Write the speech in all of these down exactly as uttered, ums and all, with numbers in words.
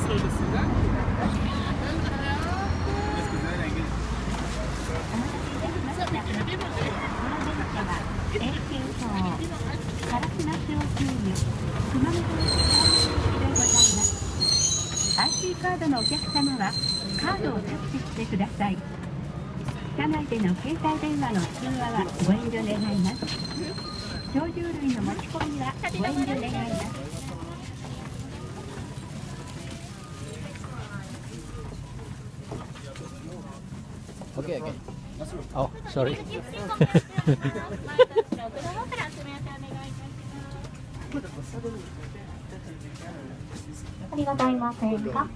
アイシー カードのお客様はカードをタッチしてください。車内での携帯電話の通話はご遠慮願います。鳥獣類の持ち込みはご遠慮願います。 Okay, okay. Oh, sorry. ありがとうございませんか。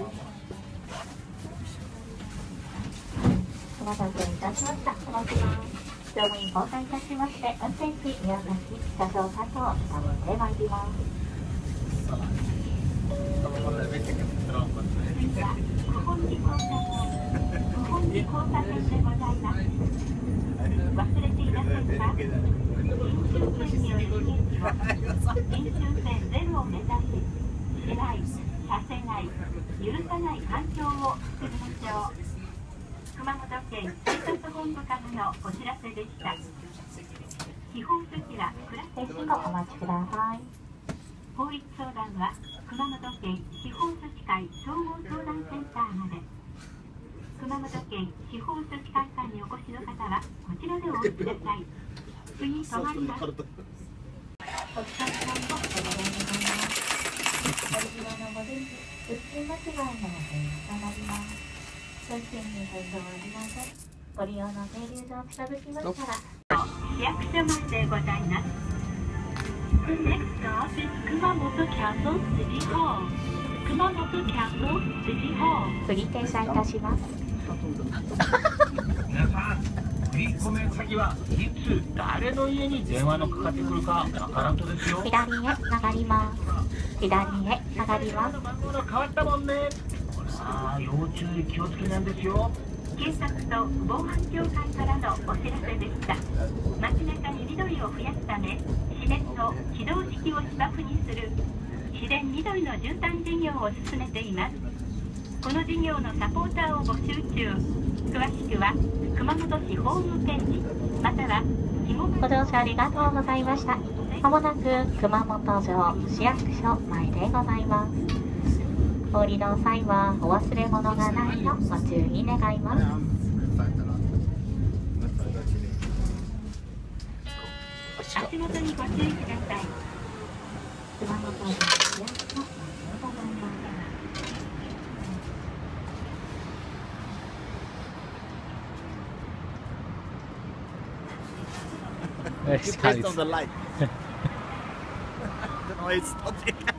お待たせいたしました。お待ちます。乗務員交代いたしまして、運転士宮崎車掌さんと頼んでまいります。不本日交差点、不本日交差点でございます。忘れていませんか。飲酒運転による悲劇を飲酒運転ゼロを目指し、しない、させない、許さない環境を作りましょう。熊本県警察本部からのお知らせでした。司法書士はクラス停止後お待ちください。法律相談は熊本県司法書士会総合相談センターまで。熊本県司法書士会館にお越しの方はこちらでお待ちください。次止まります。お疲れ様です。お願いします。ご利用のご電気、物品間違いのお電話となります。通信に変更ありません。ご利用の停留所近づきましたら、 市役所までございます。Next stop is 熊本 Castle City Hall。熊本 Castle City Hall。 次停車いたします。 皆さん、振り込め先はいつ誰の家に電話のかかってくるかわからんとですよ。 左へ曲がります。左へ曲がります。 番号が変わったもんね。さあ、要注意、気をつけなんですよ。 警察と防犯協会からのお知らせでした。街中に緑を増やすため、市電の起動式を芝生にする市電緑の循環事業を進めています。この事業のサポーターを募集中。詳しくは熊本市ホームページまたはご乗車ありがとうございました。まもなく熊本城市役所前でございます。お降りの際はお忘れ物がないようご注意願います。 足元にご注意ください。 熊本城市役所前でございます。 It's pressed on the light. The noise stopped.